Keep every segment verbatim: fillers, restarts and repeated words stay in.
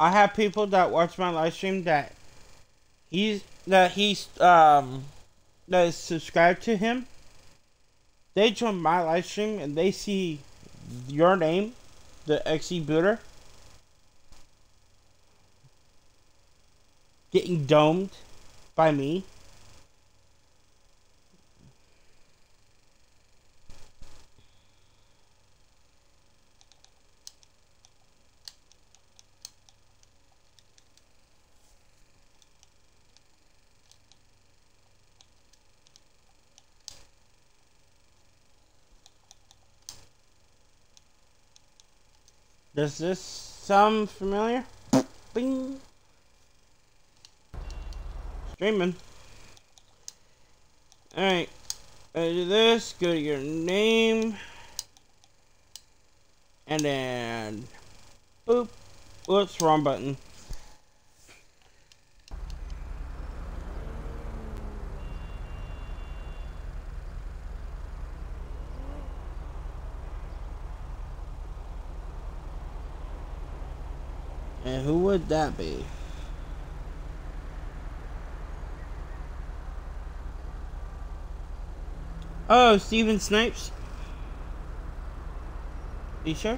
I have people that watch my live stream that he's that he's um that is subscribed to him. They join my live stream and they see your name, the X E Booter, getting domed by me. Does this sound familiar? Bing. Streaming. Alright. Do this. Go to your name. And then. Boop. Whoops, wrong button. And who would that be? Oh, Steven Snipes? You sure?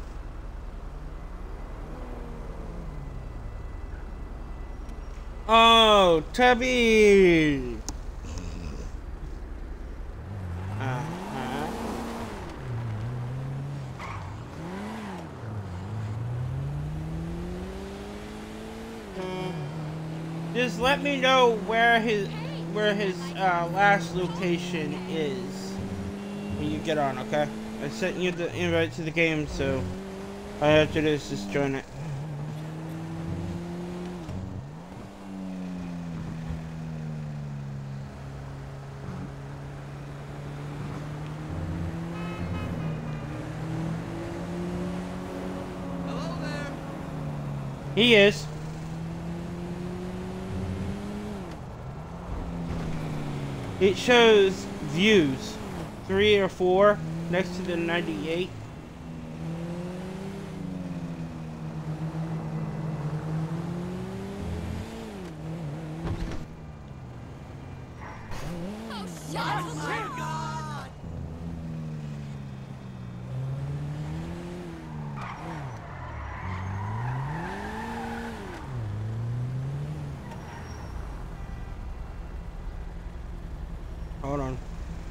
Oh, Tubby! Uh-huh. Just let me know where his where his uh, last location is when you get on, okay? I sent you the invite to the game, so all I have to do is just join it. Hello there. He is. It shows views, three or four next to the ninety-eight. Oh, shut oh my God. Hold on.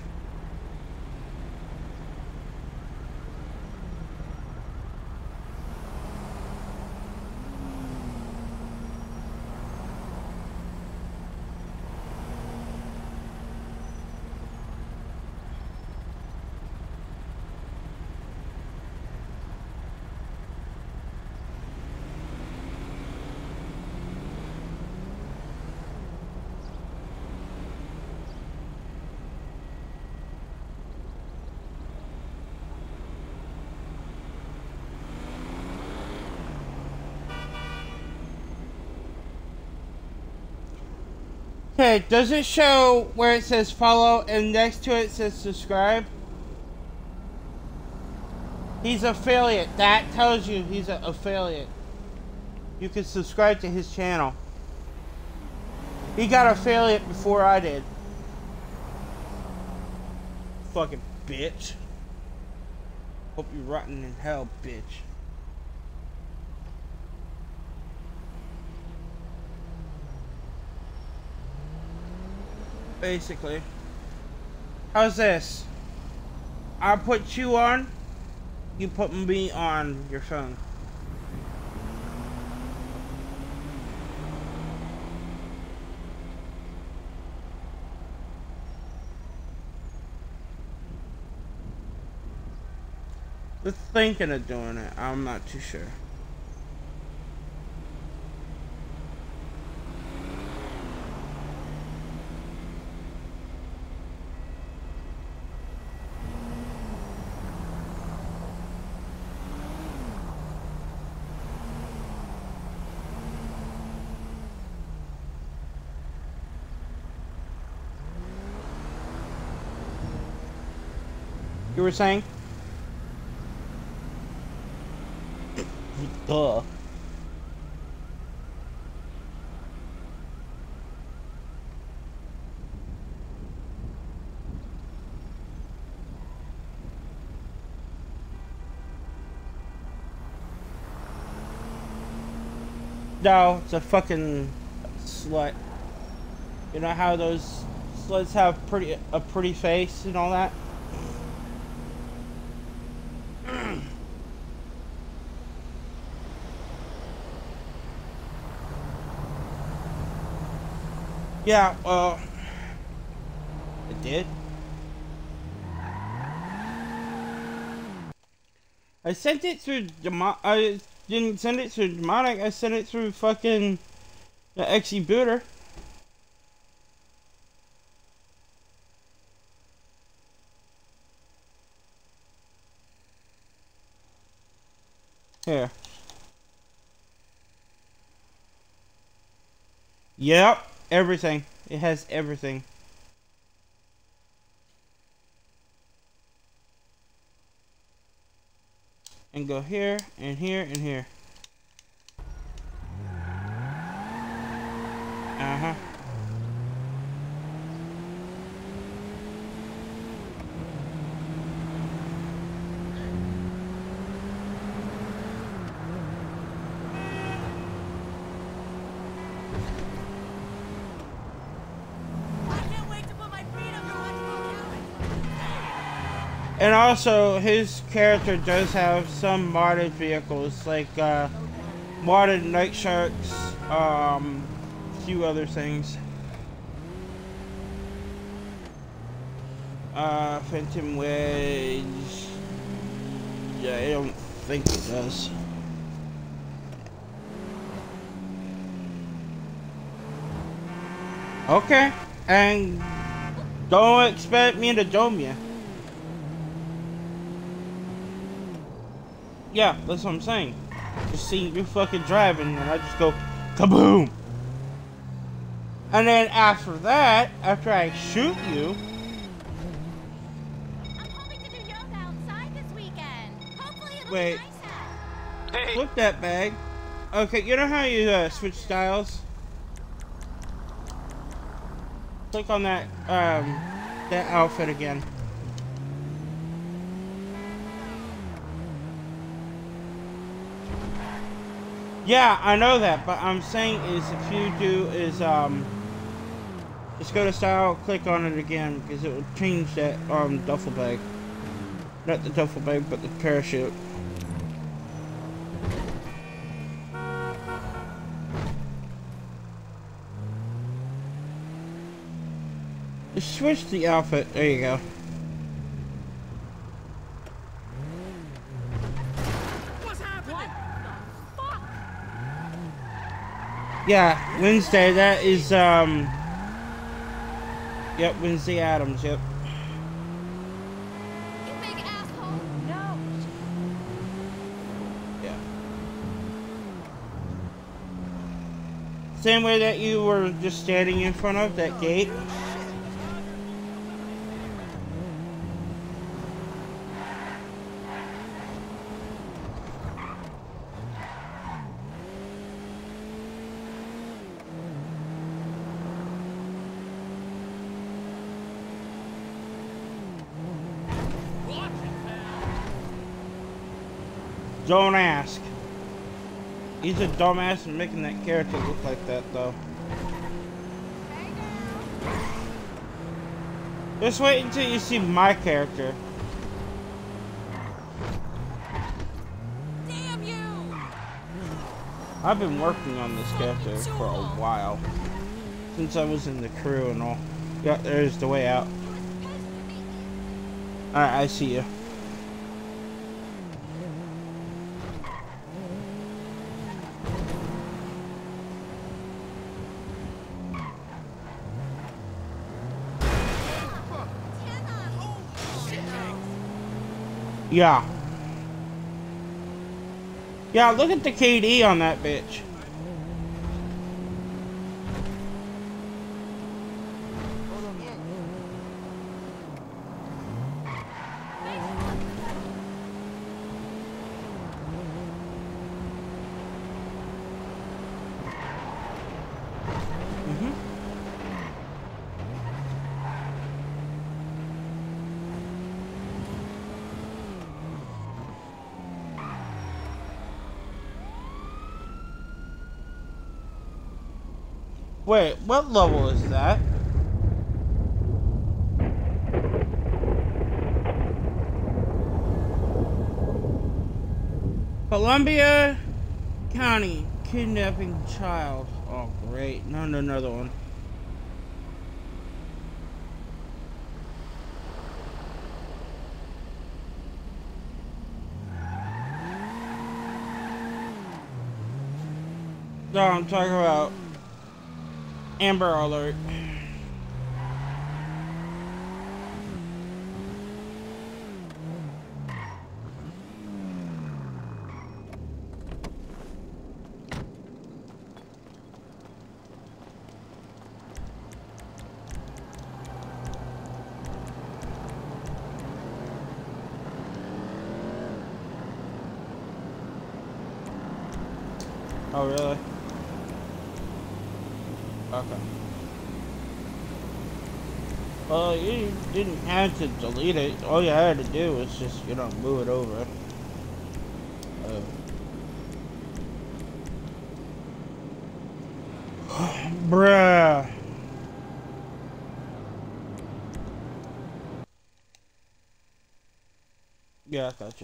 Okay, does it show where it says follow and next to it says subscribe? He's affiliate. That tells you he's an affiliate. You can subscribe to his channel. He got affiliate before I did. Fucking bitch. Hope you're rotten in hell, bitch. Basically. How's this? I put you on, you put me on your phone. We're thinking of doing it. I'm not too sure. You were saying? Duh. No, it's a fucking slut. You know how those sluts have pretty a pretty face and all that? Yeah, well, it did. I sent it through Demo- I didn't send it through Demonic. I sent it through fucking the X E Booter. Here. Yep, everything. It has everything. And go here, and here, and here. Uh-huh. And also, his character does have some modded vehicles, like uh, modded Night Sharks, um, a few other things. Uh, Phantom Wedge. Yeah, I don't think it does. Okay, and don't expect me to dome you. Yeah, that's what I'm saying. Just seeing you fucking driving, and I just go kaboom. And then after that, after I shoot you, I'm hoping to do yoga outside this weekend. Hopefully it'll wait, be nice out. flip that bag. Okay, you know how you uh, switch styles? Click on that um that outfit again. Yeah, I know that, but I'm saying is if you do is um just go to style, click on it again because it will change that um duffel bag. Not the duffel bag, but the parachute. Just switch the outfit. There you go. What's happening? What the fuck? Yeah, Wednesday. That is um. Yep, Wednesday Adams. Yep. You big asshole. No. Yeah. Same way that you were just standing in front of that gate. Don't ask. He's a dumbass for making that character look like that, though. Just wait until you see my character. Damn you! I've been working on this character for a while. Since I was in the crew and all. Yeah, there's the way out. Alright, I see you. Yeah. Yeah, look at the K D on that bitch. Mm-hmm. Wait, what level is that? Columbia County kidnapping child. Oh, great. Not another one. No, I'm talking about Amber Alert. Oh, really? Okay. Well, you didn't have to delete it. All you had to do was just, you know, move it over. Uh. Bruh. Yeah, I got you.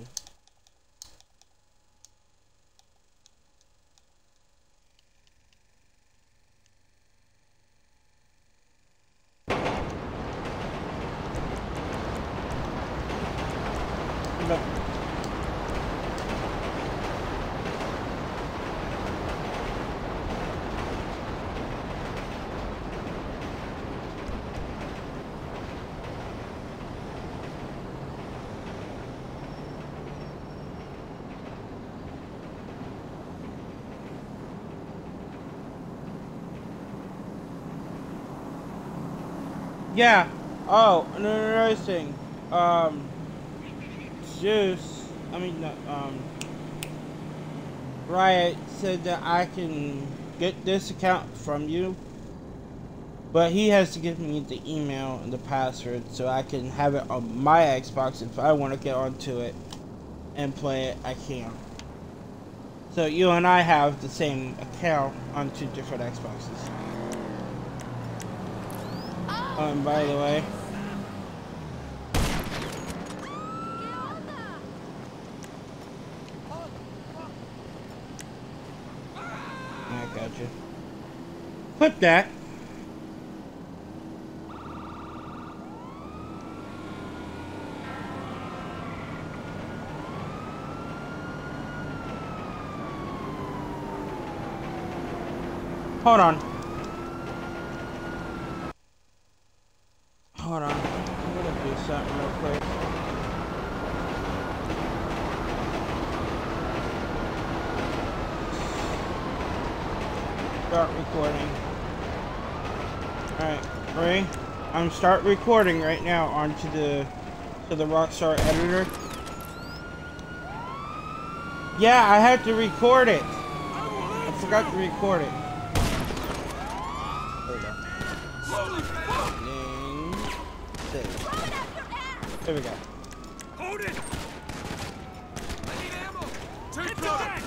But yeah. Oh, another thing. Um, Zeus. I mean, uh, um, Riot said that I can get this account from you, but he has to give me the email and the password so I can have it on my Xbox. If I want to get onto it and play it, I can. So you and I have the same account on two different Xboxes. Oh, and by the way, I got you. Put that. Hold on. Hold on. I'm gonna do something real quick. Start recording. Alright, Ray. I'm start recording right now onto the to the Rockstar editor. Yeah, I had to record it. I forgot to record it. There we go. Hold it! I need ammo! Take that!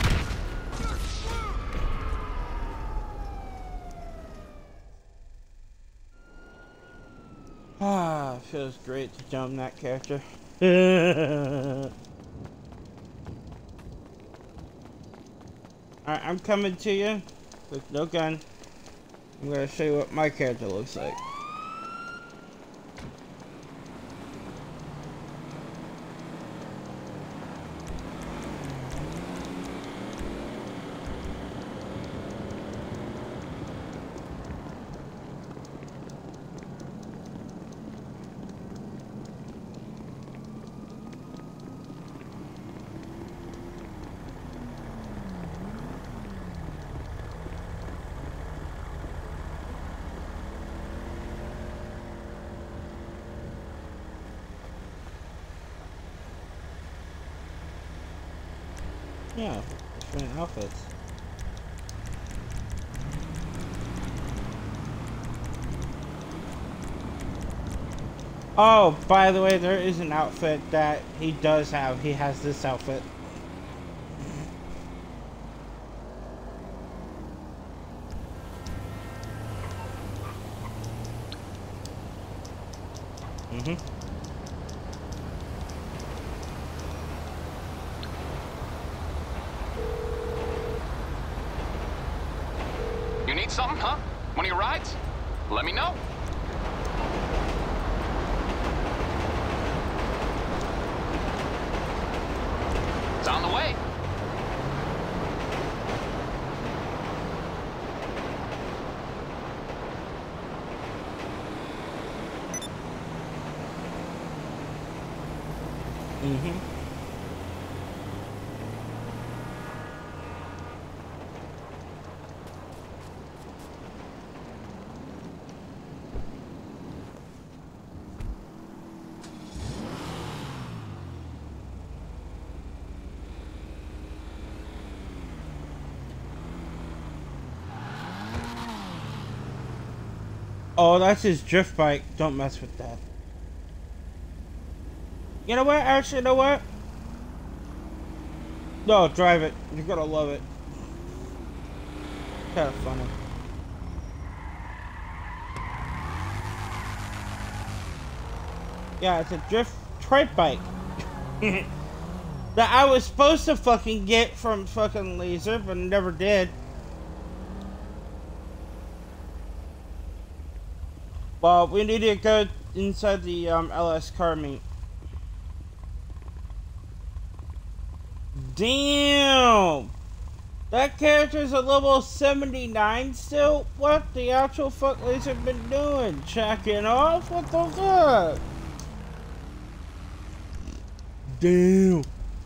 Ah, feels great to jump that character. Alright, I'm coming to you with no gun. I'm gonna show you what my character looks like. Yeah, different outfits. Oh, by the way, there is an outfit that he does have. He has this outfit. Mm-hmm. You need something, huh? One of your rides? Let me know. It's on the way. Mm-hmm. Oh, that's his drift bike. Don't mess with that. You know what? Actually, you know what? No, drive it. You're gonna love it. Kind of funny. Yeah, it's a drift trike bike. That I was supposed to fucking get from fucking Laser, but never did. Well, we need to go inside the um, L S car meet. Damn! That character's a level seventy-nine still? What the actual fuck Laser been doing? Checking off? What the fuck? Damn.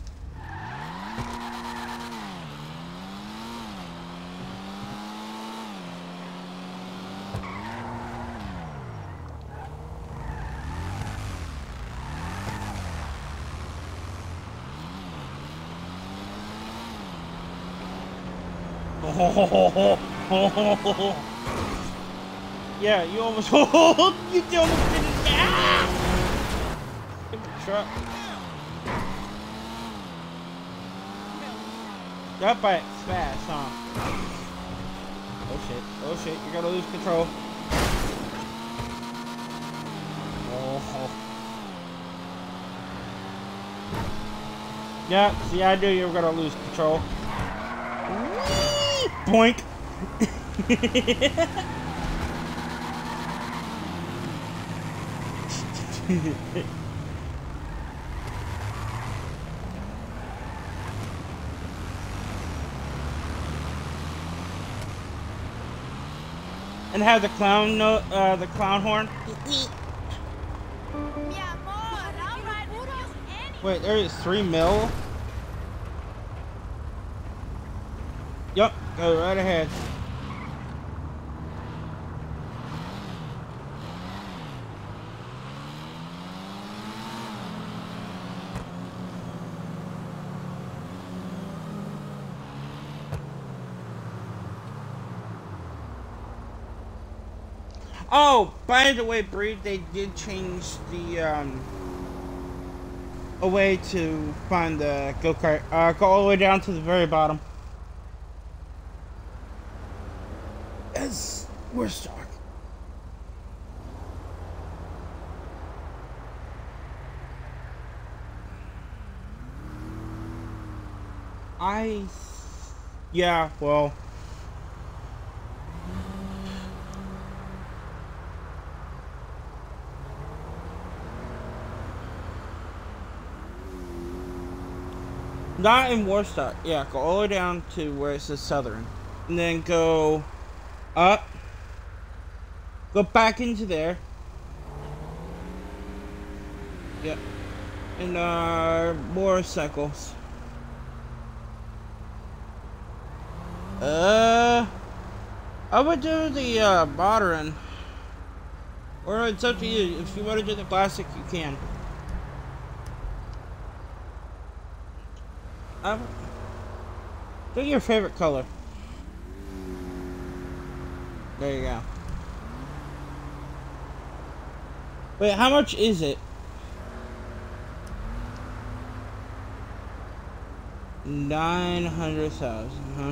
Yeah, you almost you almost did it. Ah! Stupid truck. That bike's fast, huh? Oh shit, oh shit, you're gonna lose control. Oh. Yeah, see, I knew you were gonna lose control. Boink. And have the clown note, uh, the clown horn. Mi amor, I'll ride with you any- Wait, there is three mil. Yup, go right ahead. Oh, by the way, Bree, they did change the um a way to find the go-kart. Uh, go all the way down to the very bottom. Yes, we're stuck. I, yeah, well. Not in Warstock. Yeah, go all the way down to where it says Southern. And then go up. Go back into there. Yep. And uh motorcycles. Uh I would do the uh modern. Or it's up to you. If you want to do the classic, you can. Um, pick your favorite color. There you go. Wait, how much is it? Nine hundred thousand, huh?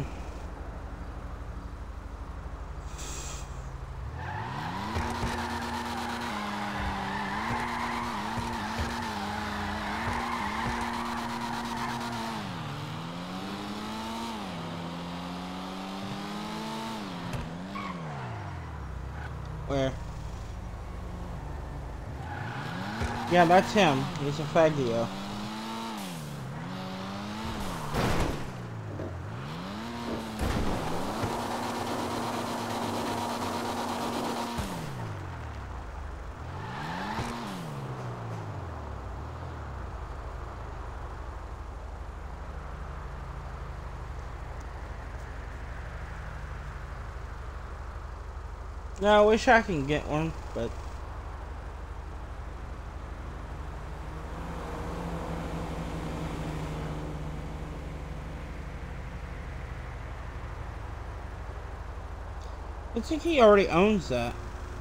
Yeah, that's him. He's a Faggio. No, I wish I can get one, but I think he already owns that.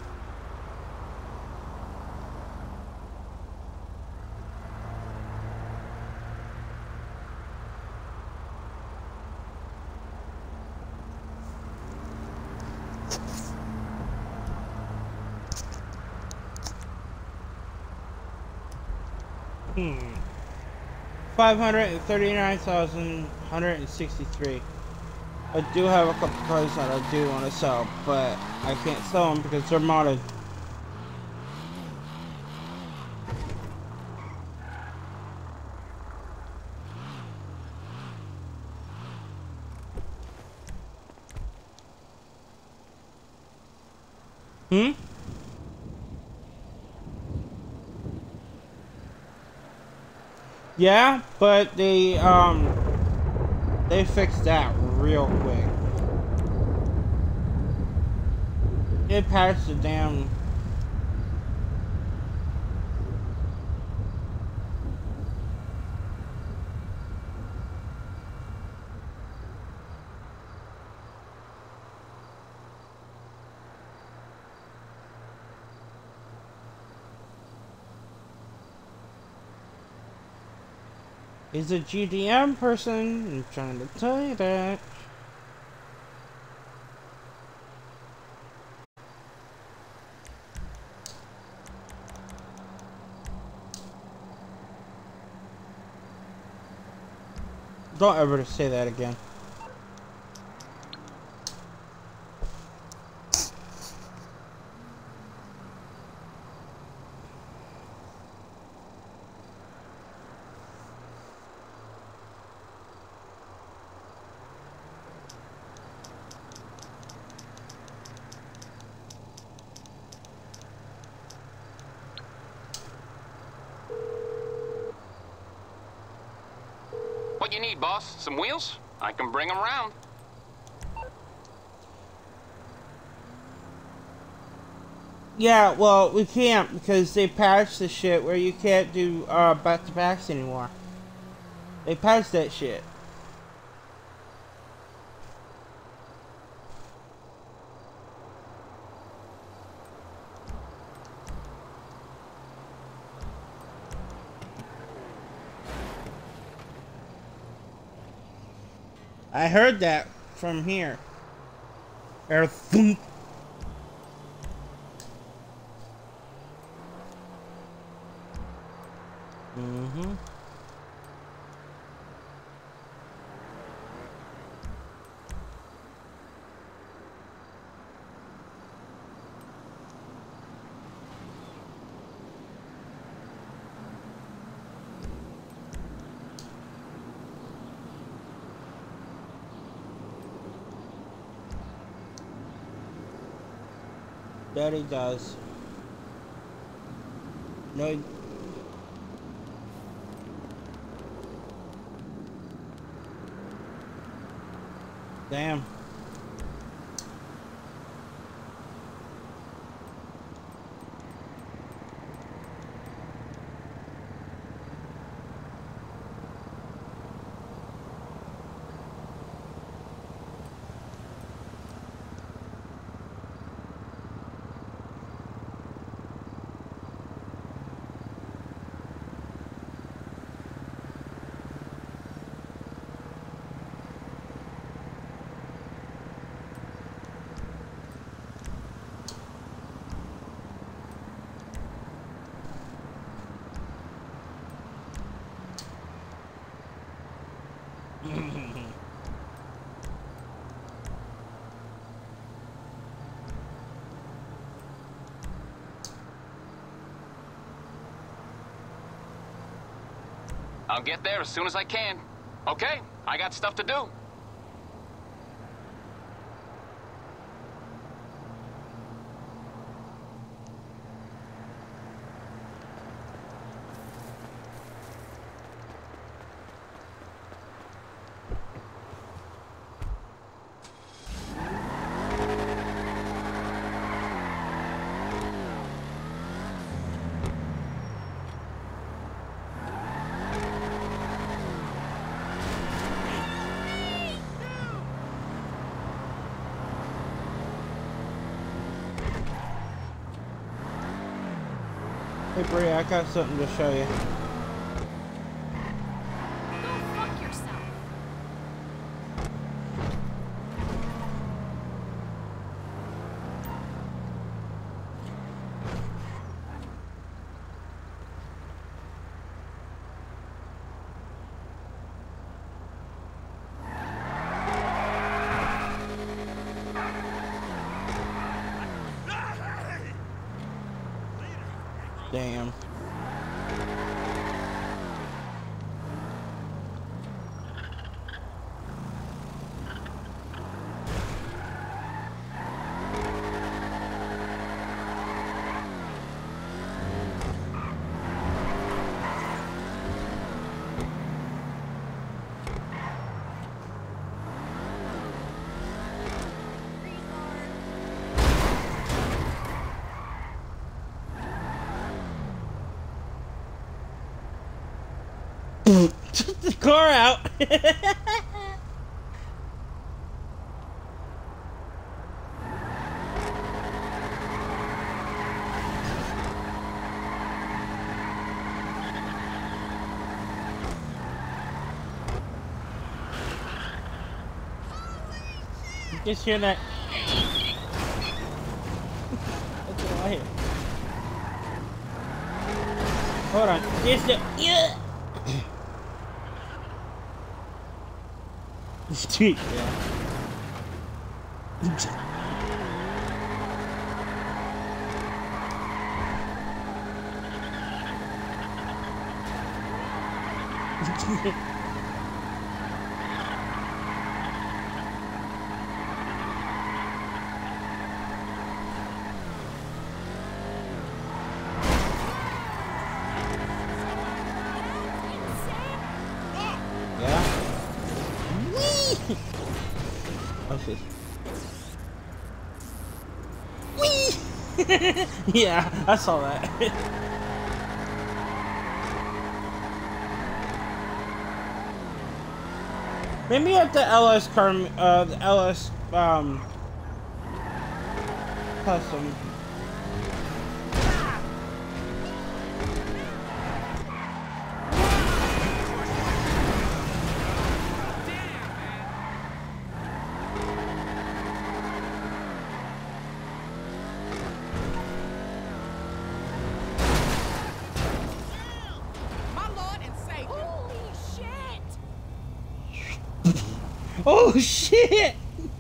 Hmm. Five hundred thirty-nine thousand one hundred sixty-three. I do have a couple cars that I do want to sell, but I can't sell them because they're modded. Hmm? Yeah, but they, um, they fixed that real quick. They patched the damn... He's a G D M person, I'm trying to tell you that. Don't ever say that again. What you need, boss? Some wheels? I can bring them around. Yeah, well, we can't because they patched the shit where you can't do uh, back-to-backs anymore. They patched that shit. I heard that from here. Er, thump. Mm-hmm. That he does. No. He... Damn. I'll get there as soon as I can. Okay, I got stuff to do. Hey Bri, I got something to show you. Go fuck yourself. Damn. Took the car out. You just hear that? That's what I hear. Hold on. It's the yeah. Sweet, yeah. Yeah. Whee! What's this? Whee! Yeah, I saw that. Maybe at the L S car, uh, the L S um custom. Oh shit!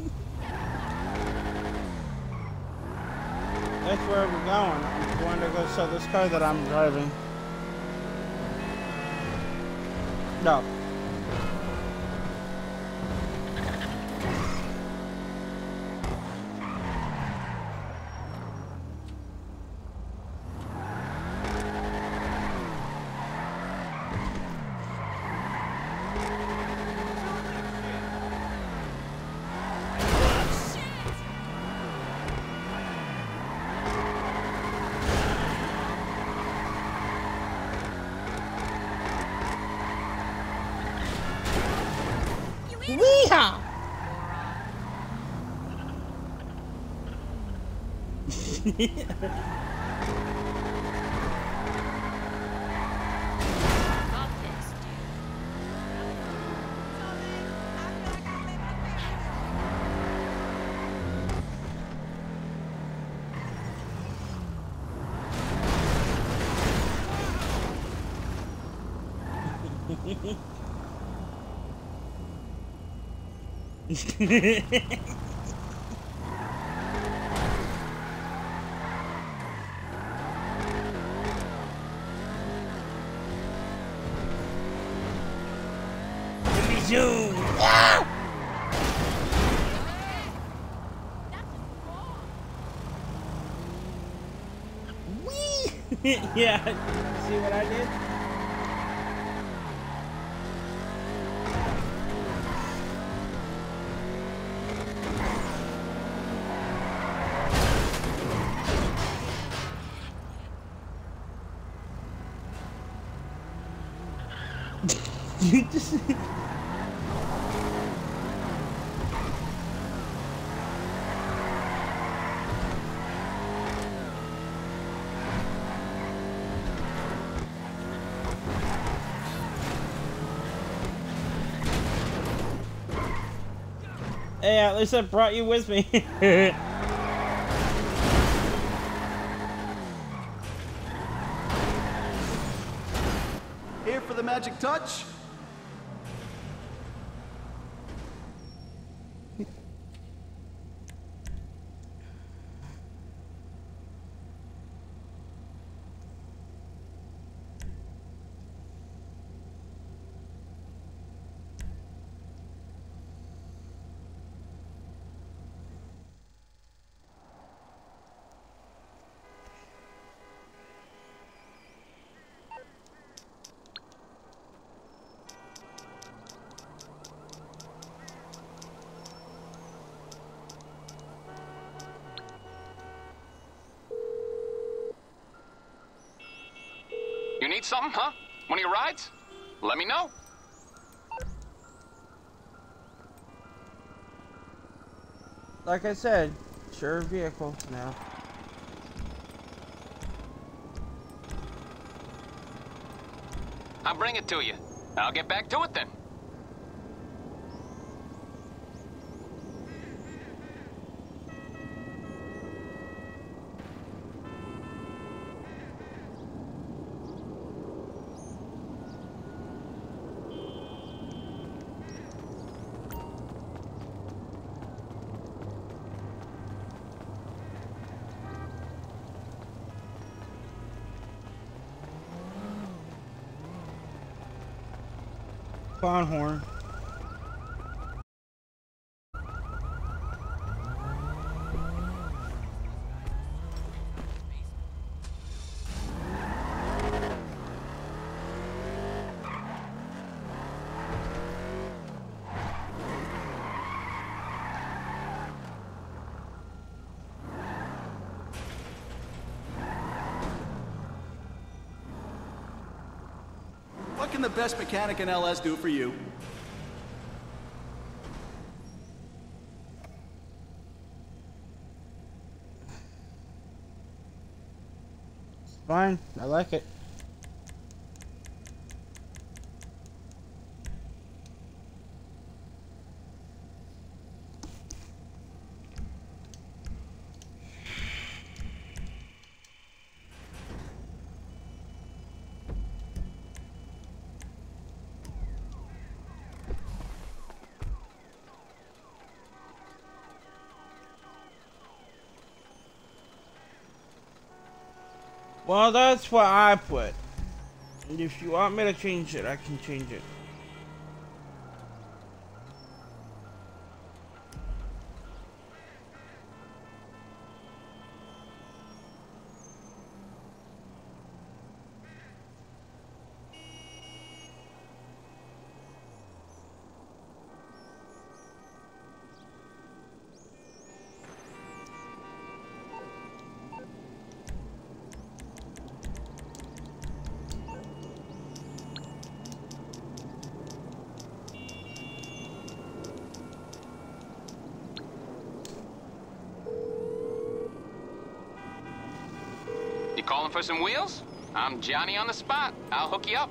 That's where we're going. I'm going to go sell this car that I'm driving. No. Weehaw! Zoom. Ah! Wee! Yeah, see what I did? You just... Hey, at least I brought you with me. Here for the magic touch? You need something, huh? One of your rides? Let me know. Like I said, sure vehicle now. I'll bring it to you. I'll get back to it then. Bonhorn. What can the best mechanic in L S do for you? It's fine. I like it. Well, that's what I put. And if you want me to change it, I can change it. You calling for some wheels? I'm Johnny on the spot. I'll hook you up.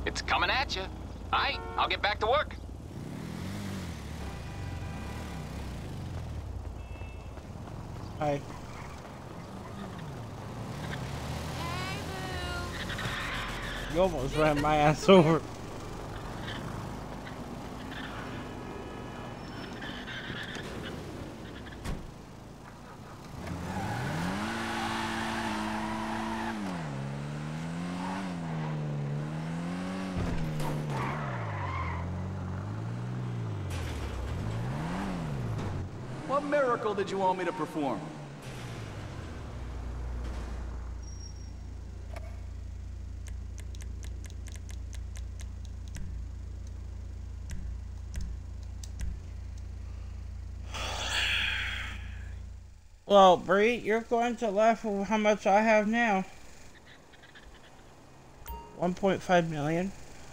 It's coming at you. All right, I'll get back to work. Hi. Hey, boo. You almost ran my ass over. What miracle did you want me to perform? Well, Bree, you're going to laugh at how much I have now. one point five million.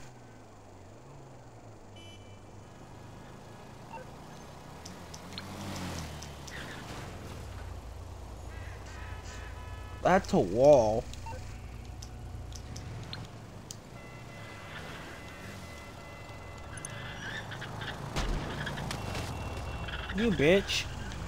That's a wall. You bitch.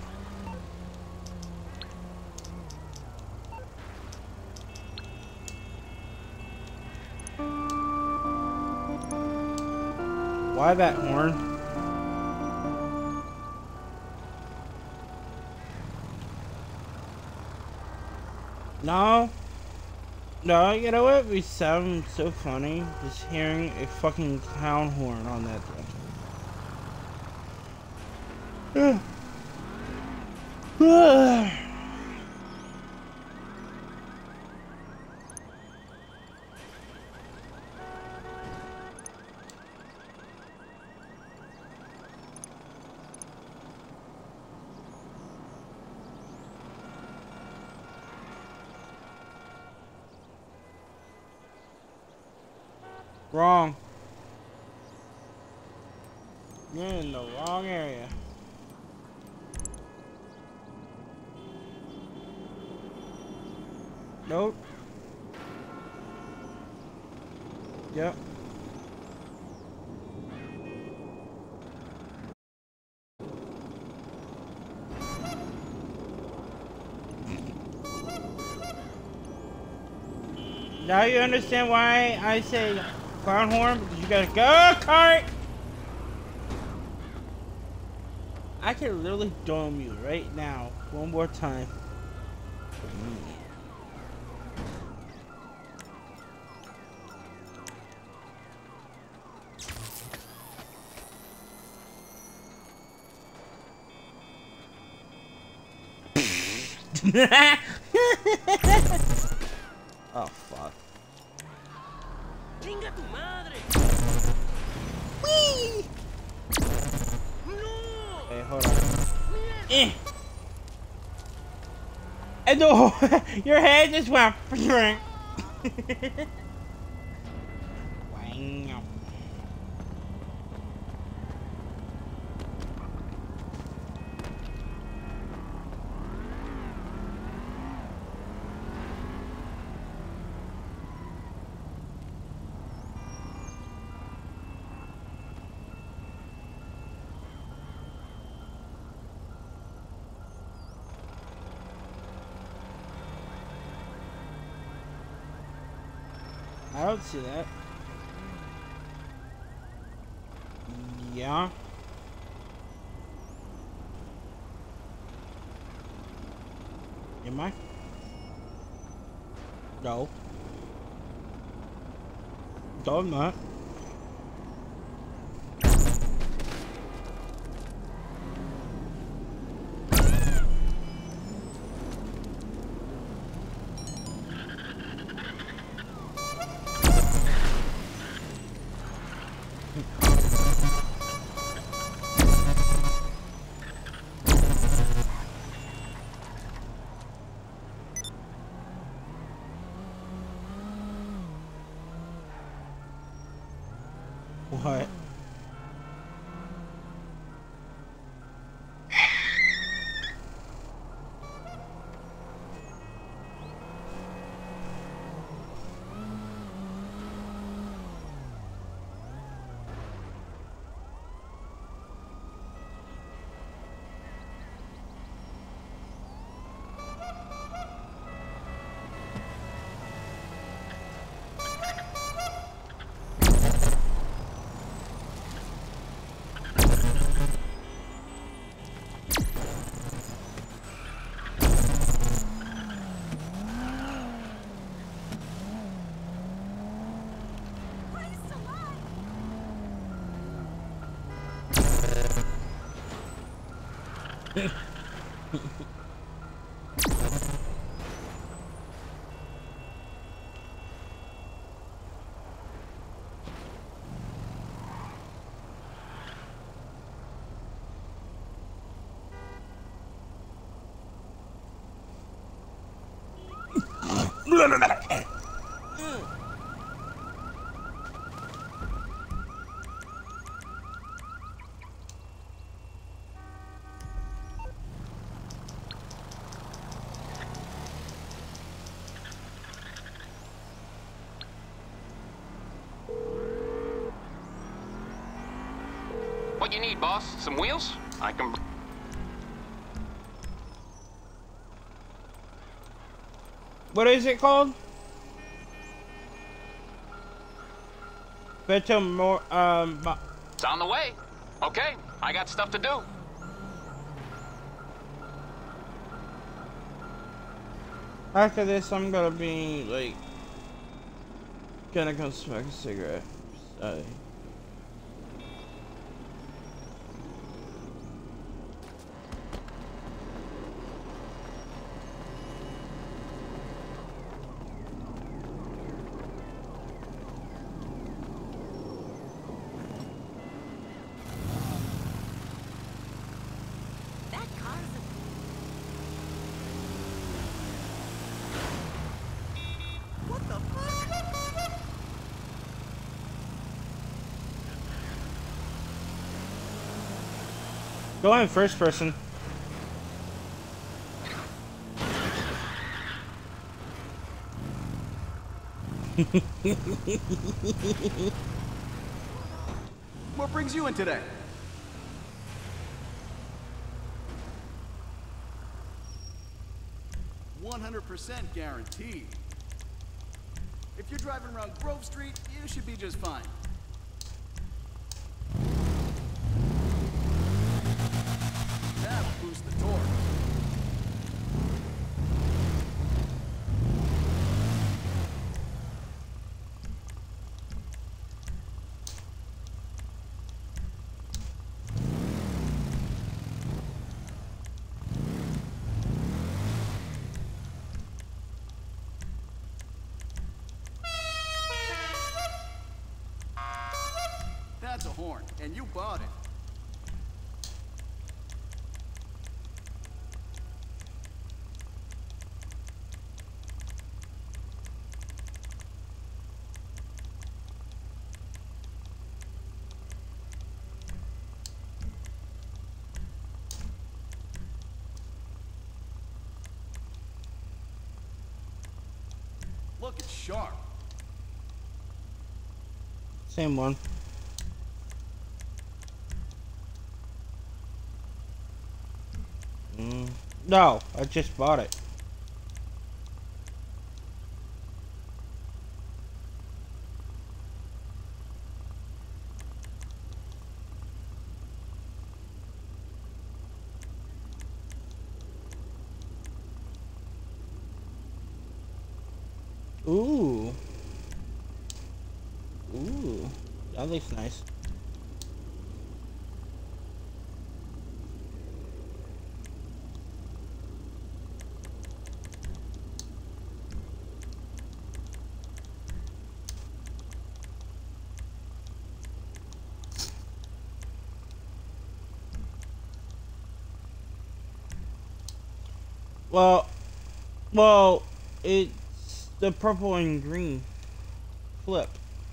Why that horn? No. No, you know what? We sound so funny just hearing a fucking clown horn on that thing. Wrong. You're in the wrong area. Nope. Yep. Now you understand why I say clown horn? Because you gotta go, cart! I can literally dome you right now. One more time. Oh, fuck. ¡Chinga tu madre! Whee! ¡No! Hey, hold on. Eh. And no, your head just went. Wow. I don't see that. Yeah. Am I? No. No, I'm not. What you need, boss? Some wheels? I can... What is it called? Better more, um... It's on the way. Okay, I got stuff to do. After this, I'm gonna be, like... Gonna go smoke a cigarette. Uh, That car's a... What the fuck? Go in first person. What brings you in today? one hundred percent guaranteed. If you're driving around Grove Street, you should be just fine. That'll boost the torque. That's a horn, and you bought it. Look, it's sharp. Same one. Mm. No, I just bought it. Ooh. Ooh. That looks nice. Well, well, it's the purple and green flip.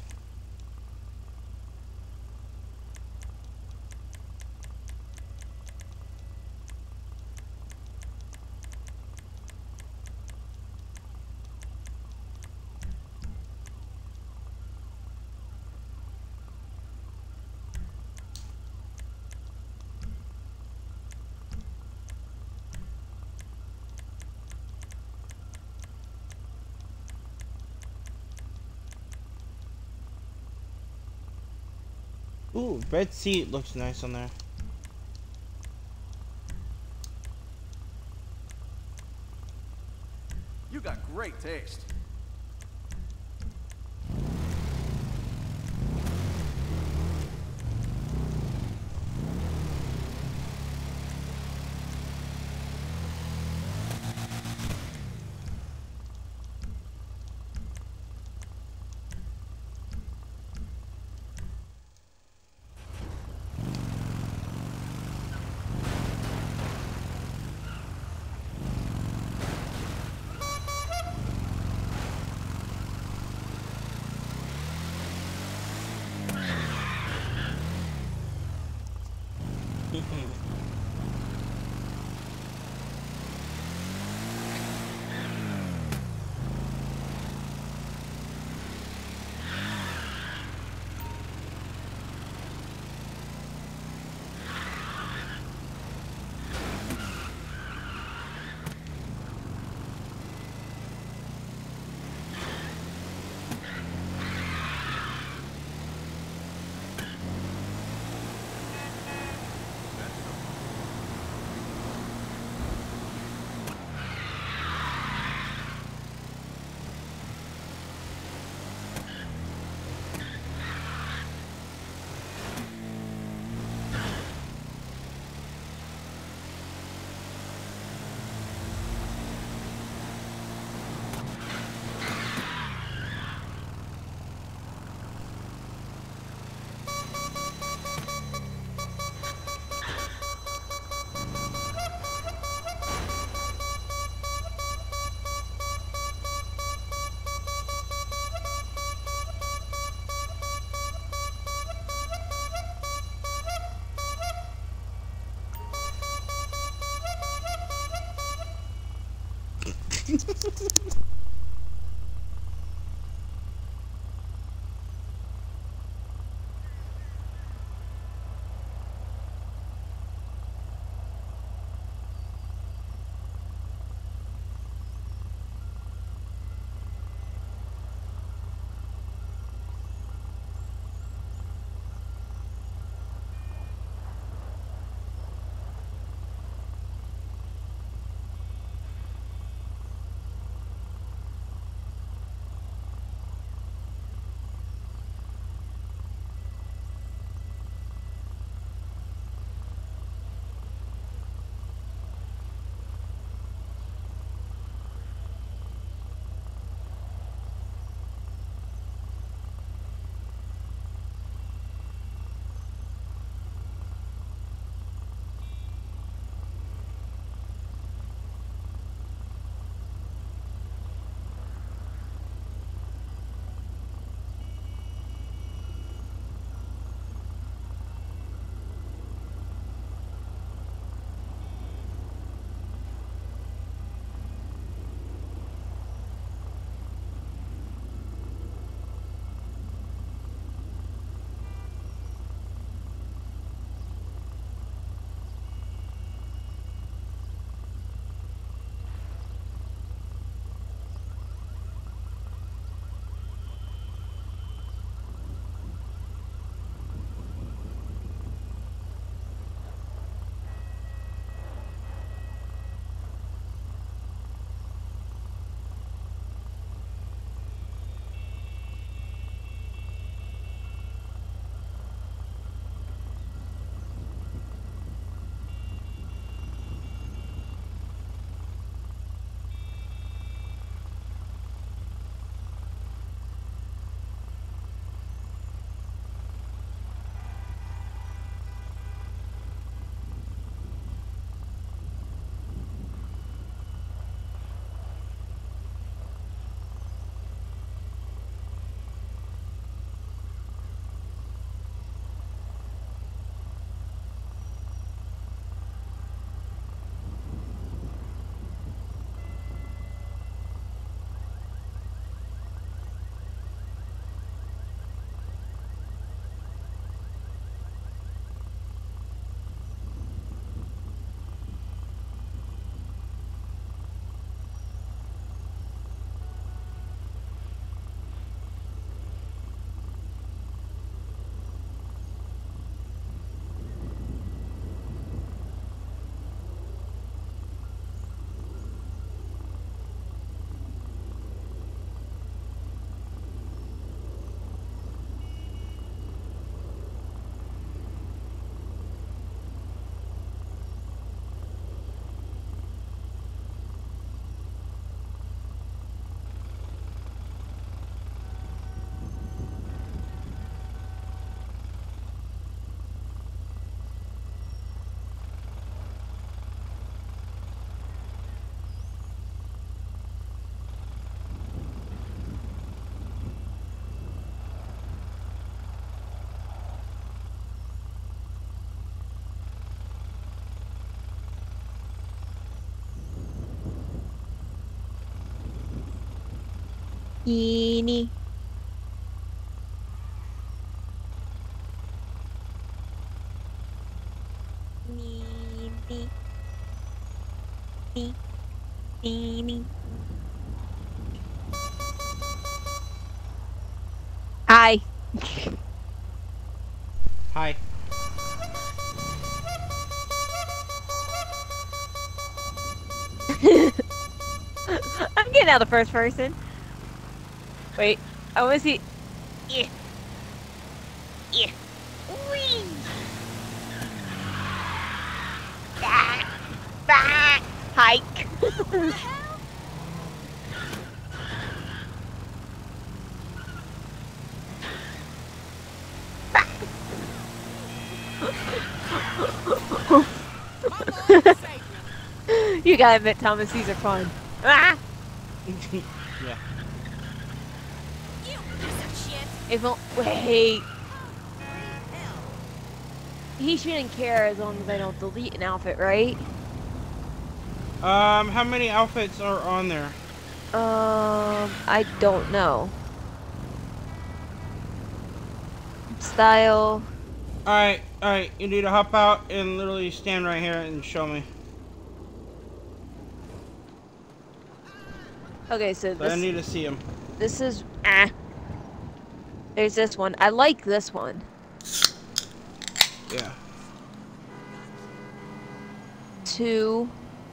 Ooh, red seat looks nice on there. You got great taste. Eeny. Meeny. Me. Meeny. Hi. Hi. I'm getting out of first person. Wait, I want to see. Yeah. Yeah. Whee! Ah, ah, hike. You gotta admit, Thomas, these are fun. Ah! Yeah. You piece of shit. If o- wait, he shouldn't care as long as I don't delete an outfit, right? Um, how many outfits are on there? Um, I don't know. Style. Alright, alright, you need to hop out and literally stand right here and show me. Okay, so But I this need to see him. this is ah. There's this one. I like this one. Yeah. Two.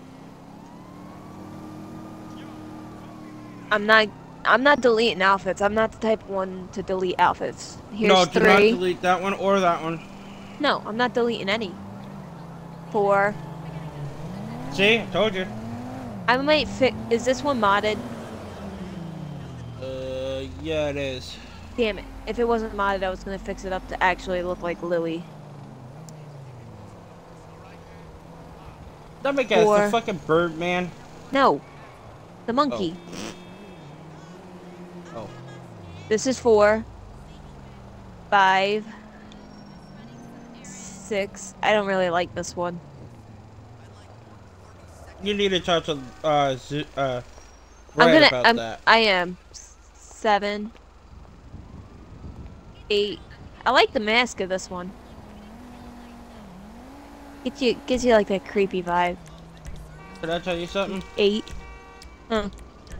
I'm not. I'm not deleting outfits. I'm not the type of one to delete outfits. Here's no, do not three. delete that one or that one. No, I'm not deleting any. Four. See, I told you. I might fit. Is this one modded? Uh, yeah, it is. Damn it! If it wasn't modded, I was gonna fix it up to actually look like Lily. That make it Four. the fucking bird man. No, the monkey. Oh. This is four. Five. Six. I don't really like this one. You need to talk to uh, Z uh, I'm Red gonna. about I'm, that. I am. S- Seven. Eight. I like the mask of this one. Gets you, gives you like that creepy vibe. Did I tell you something? Eight. Huh.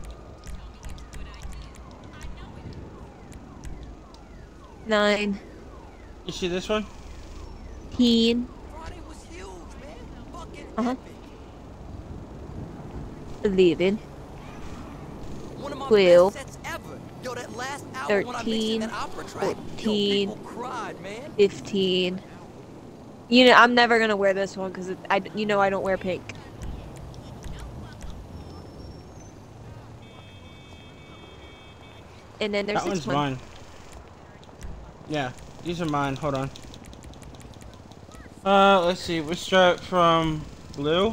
Nine. You see this one? Teen. Friday was huge, man. Fucking Uh-huh. epic. Eleven. One of my Twelve. best sets ever. Yo, that last hour when I mixed Thirteen. in that opera track, Fourteen. yo, people cried, man. Fifteen. You know, I'm never gonna wear this one because I, you know, I don't wear pink. And then there's That this one's one. mine. Yeah, these are mine. Hold on. Uh, let's see. We'll start from blue.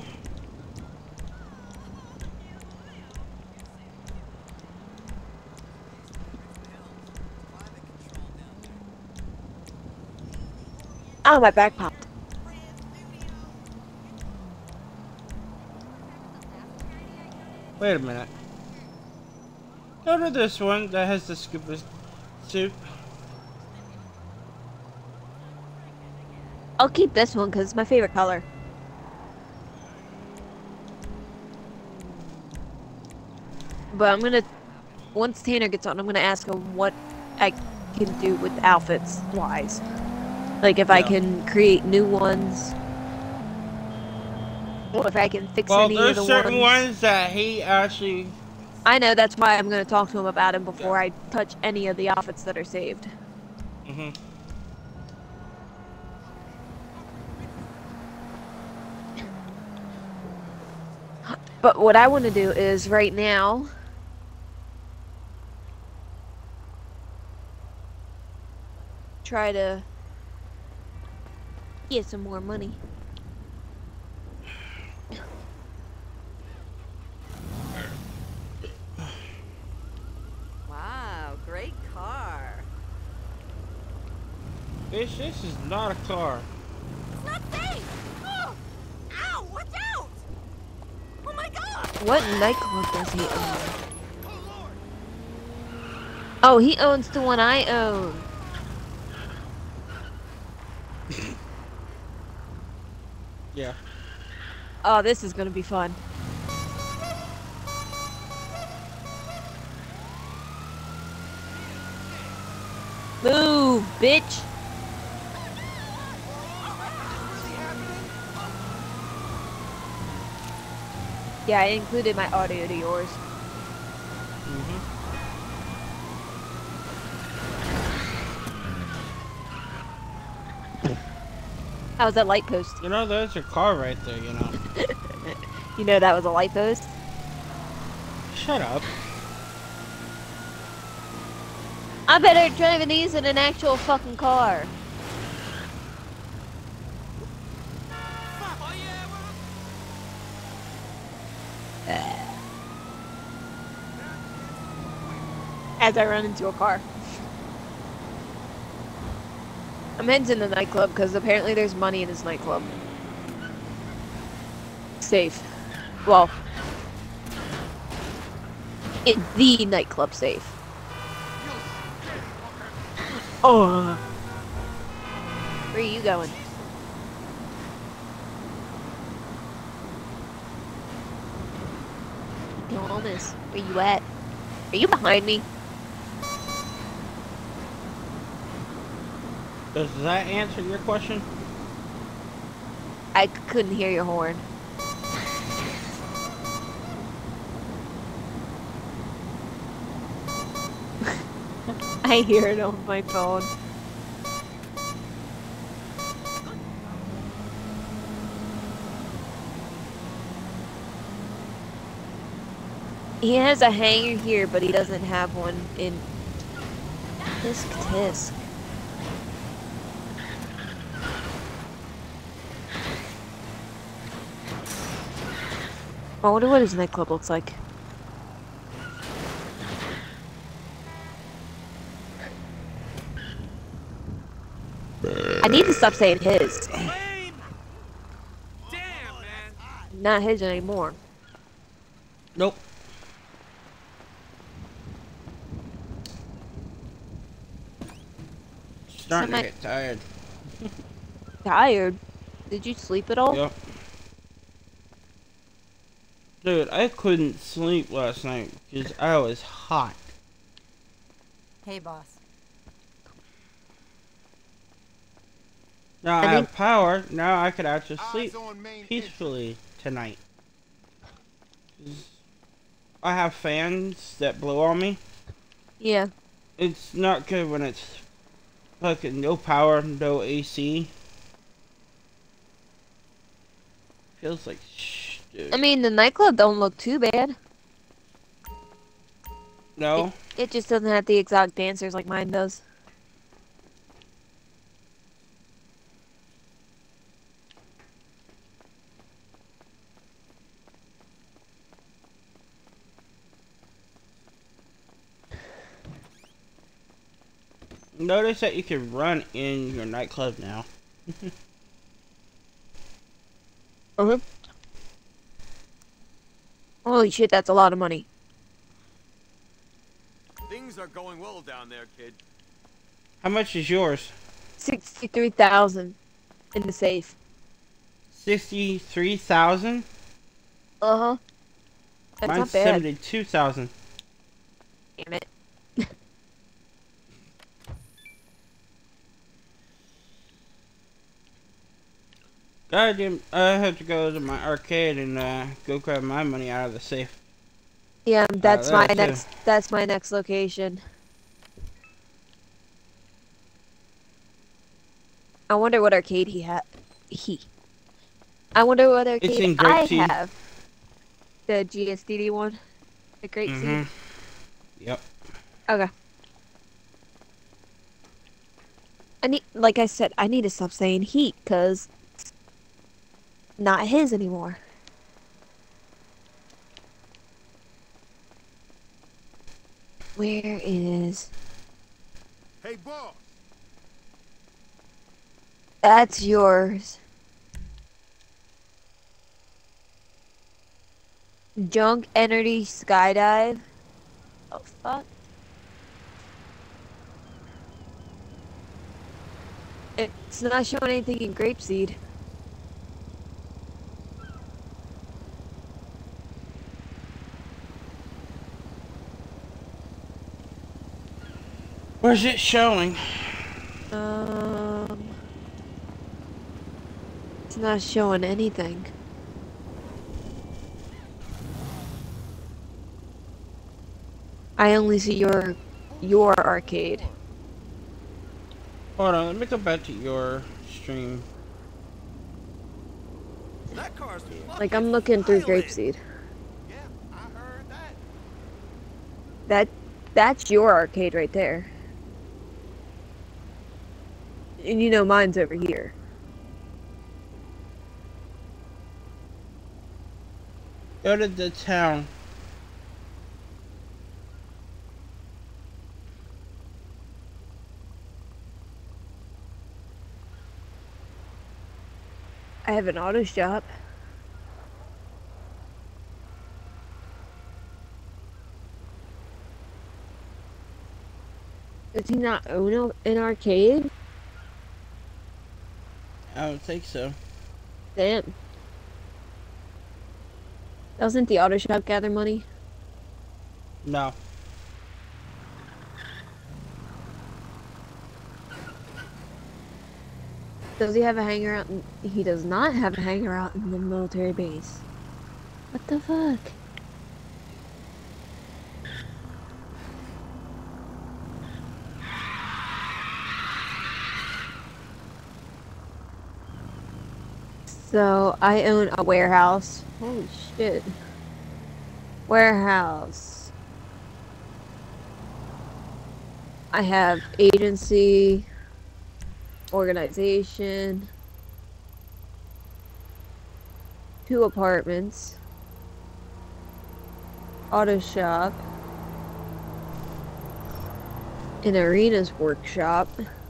Oh, my back popped. Wait a minute. Go to this one that has the scuba suit. I'll keep this one because it's my favorite color. But I'm gonna, once Tanner gets on, I'm gonna ask him what I can do with outfits wise. Like if I Yeah. can create new ones. Or if I can fix Well, any of there's the certain ones. ones that he actually. I know, that's why I'm gonna talk to him about him before I touch any of the outfits that are saved. Mhm. But what I want to do is right now try to get some more money. Wow, great car. Bitch, this is not a car. It's not safe! Oh! Ow! Watch out! Oh my god! What nightclub does he own? Oh, he owns the one I own. Yeah. Oh, this is gonna be fun. Move, bitch! Yeah, I included my audio to yours. Mhm. How's that light post? You know, there's your car right there. You know. You know that was a light post? Shut up. I better driving these in an actual fucking car. Oh, yeah, As I run into a car. I'm heading to the nightclub because apparently there's money in this nightclub. Safe. Well. in the nightclub safe. Oh. Where are you going? Thomas, where you at? Are you behind me? Does that answer your question? I couldn't hear your horn. I hear it on my phone. He has a hanger here, but he doesn't have one in Tisk Tisk. I wonder what his nightclub looks like. I need to stop saying his. Damn, man. Not his anymore. Nope. Starting Semi- to get tired. Tired? Did you sleep at all? Yep. Dude, I couldn't sleep last night because I was hot. Hey, boss. Now I, I have think- power. Now I could actually Eyes sleep on main peacefully tonight. 'Cause I have fans that blow on me. Yeah. It's not good when it's fucking no power, no A C. Feels like shh, dude. I mean, the nightclub don't look too bad. No? It just doesn't have the exotic dancers like mine does. Notice that you can run in your nightclub now. Uh-huh. Holy shit, that's a lot of money. Things are going well down there, kid. How much is yours? sixty-three thousand in the safe. Sixty-three thousand. Uh-huh. That's Mine's not bad. seventy-two thousand. Damn it. Goddamn, I have to go to my arcade and uh, go grab my money out of the safe. Yeah, that's my that too. next. That's my next location. I wonder what arcade he had. He. I wonder what arcade in I Grapeseed. have. The G S D D one. The Great Mm-hmm. Seed. Yep. Okay. I need, like I said, I need to stop saying he, cause it's not his anymore. Where is? Hey, boss. That's yours. Junk Energy Skydive. Oh fuck. It's not showing anything in Grapeseed. Where's it showing? Um, it's not showing anything. I only see your your arcade. Hold on, let me go back to your stream. That car's Like I'm looking through violent. Grapeseed. Yeah, I heard that. That that's your arcade right there. And you know mine's over here. Go to the town. I have an auto shop. Does he not own a- an arcade? I don't think so. Damn. Doesn't the auto shop gather money? No. Does he have a hangar out? In, he does not have a hangar out in the military base. What the fuck? So, I own a warehouse. Holy shit. Warehouse. I have agency, organization, two apartments, auto shop, an arenas workshop,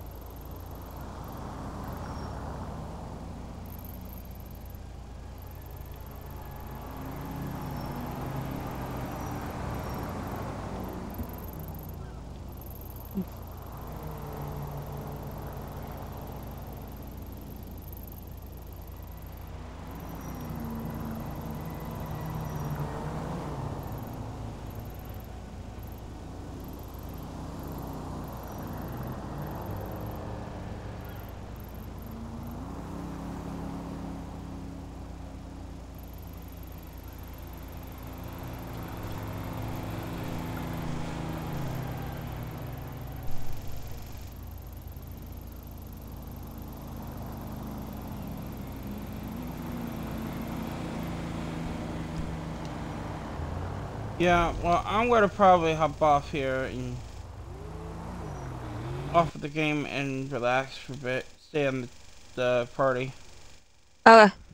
Yeah, well, I'm gonna probably hop off here and off of the game and relax for a bit. Stay on the, the party. Okay.